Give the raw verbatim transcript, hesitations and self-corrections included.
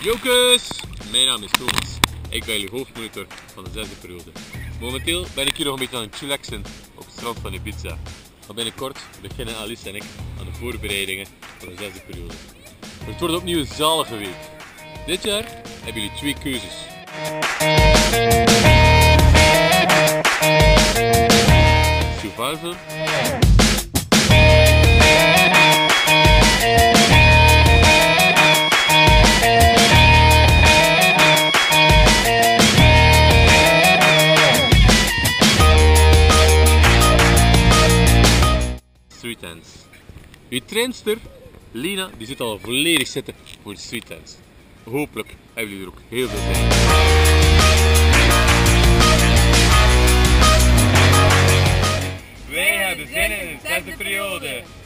Jokes! Mijn naam is Thomas. Ik ben jullie hoofdmonitor van de zesde periode. Momenteel ben ik hier nog een beetje aan het chillaxen op het strand van Ibiza. Maar binnenkort beginnen Alice en ik aan de voorbereidingen van de zesde periode. Het wordt opnieuw een zalige week. Dit jaar hebben jullie twee keuzes. Survival street dance. Uw trainster, Lina, die zit al volledig zitten voor de street dance. Hopelijk hebben jullie er ook heel veel zin in. Wij hebben zin in de zesde periode.